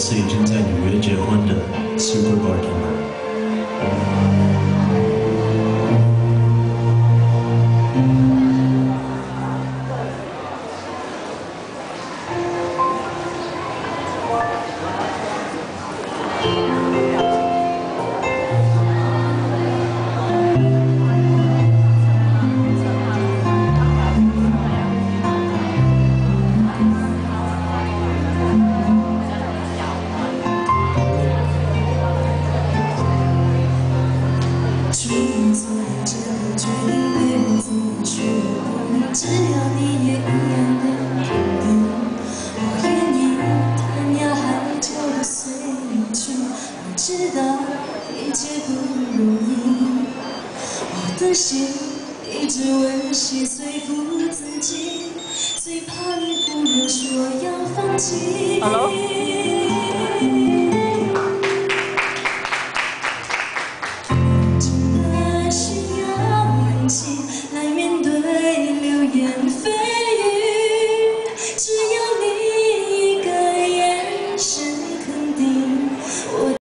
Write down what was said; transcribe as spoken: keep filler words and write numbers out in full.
是已经在纽约结婚的 Super Bartender。 只要你也一样的肯定，我愿意天涯海角的随你去。我知道一切不容易，我的心一直温习说服自己，最怕你忽然说要放弃。Hello。 来面对流言蜚